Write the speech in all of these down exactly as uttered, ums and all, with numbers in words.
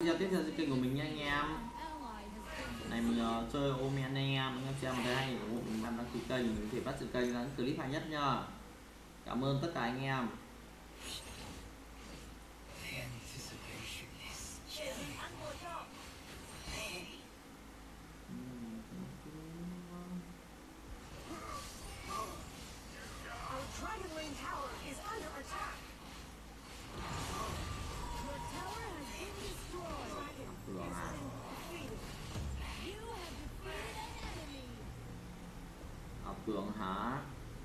video tiếp theo trên kênh của mình nha anh em. Này mình uh, chơi Omen anh em, anh em xem thấy hay ủng hộ mình đăng ký kênh, mình có thể bắt được kênh là clip hay nhất nha. Cảm ơn tất cả anh em. Học cường hả?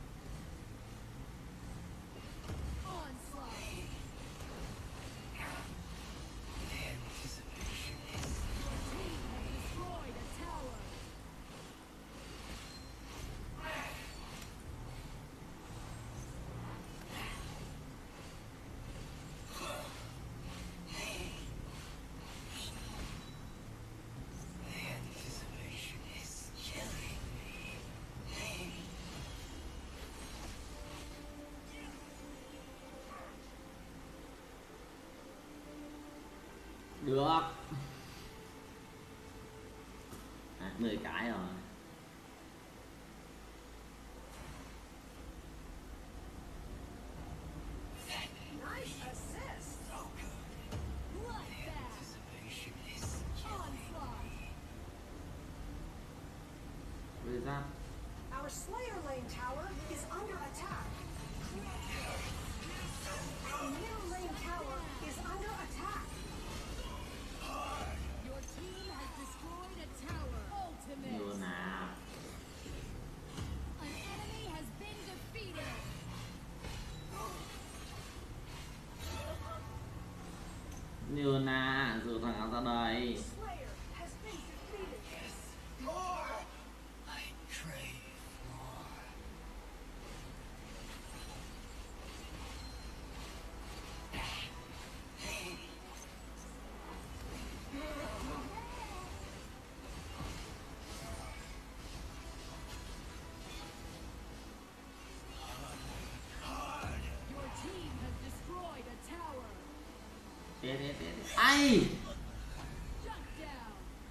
Được à, mười cái rồi. Bây giờ Our Slayer lane tower is under attack. Our middle lane tower is under attack. Your team has destroyed a tower. Ultimate. luôn nào. An enemy has been defeated. Như na rồi thằng nào ra đây. Slayer has been defeated. More! I crave more. Your team has destroyed a tower. Tê tê tê tê. Ai! Shut down.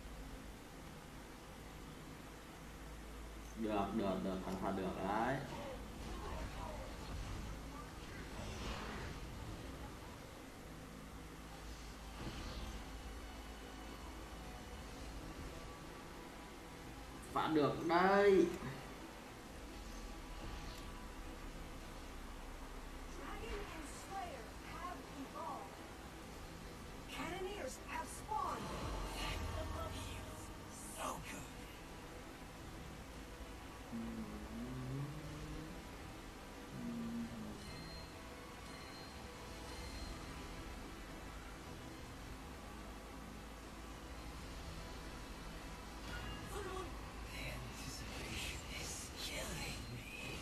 Được, được, được, thằng Phật được đấy. Phá được đây. Dragon and Slayer have evolved. Cannoneers have spawned. So good. The anticipation is killing me.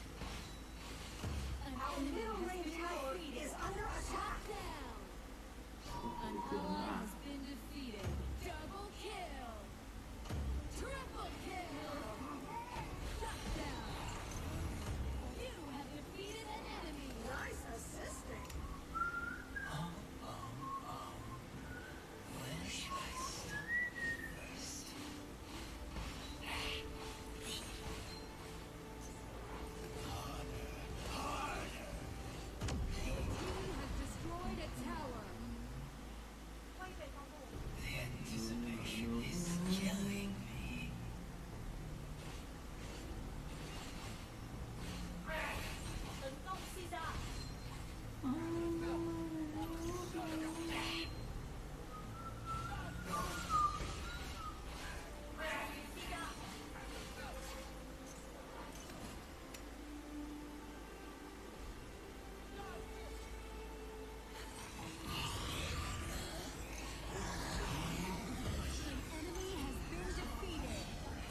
An Our enemy middle has lane been tower defeated. is under attack. Down. An Cường ally à. has been defeated. Double kill. Triple kill. Shut down. You have defeated an enemy. Nice assisting. Oh, oh, oh. Where should I start first? Your team has destroyed a tower. The anticipation is killing me. An enemy has been defeated.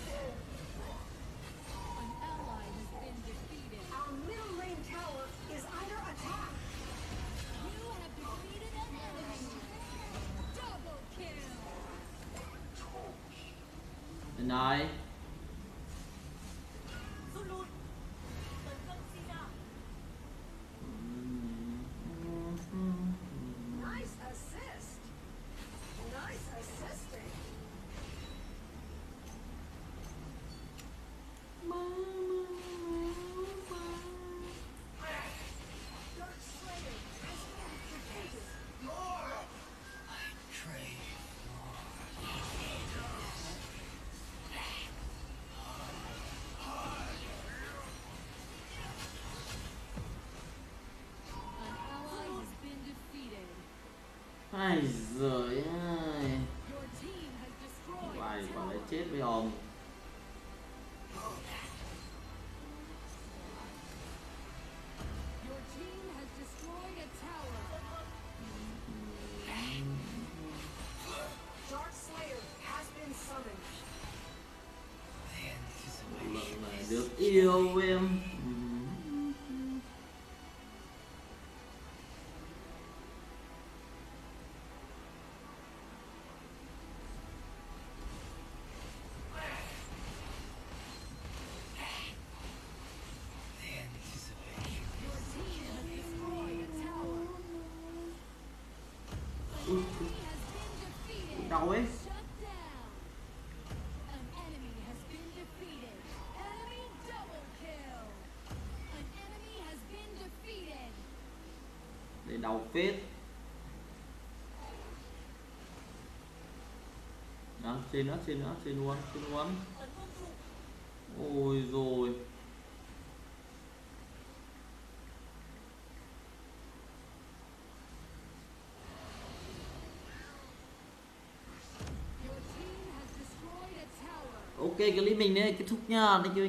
An ally has been defeated. Our middle lane tower is under attack. You have defeated an enemy. Double kill. Đến đây. Nice assist. Ai giời ơi, Your team has destroyed a vài quả tower. lại chết với hồn. Your team has destroyed a tower. Dark Slayer has been summoned. The anticipation Lần này is được yêu em. the anticipation. Your team has destroyed a tower. Ui, He has been defeated. đau ấy. Shut down. An enemy has been defeated. Enemy double kill. An enemy has been defeated. Để đầu phết. Đó, trên nữa, trên nữa, trên luôn, trên luôn. Ôi rồi. Your team has destroyed a tower. Ok, clip mình đến đây kết thúc nha. Thank you.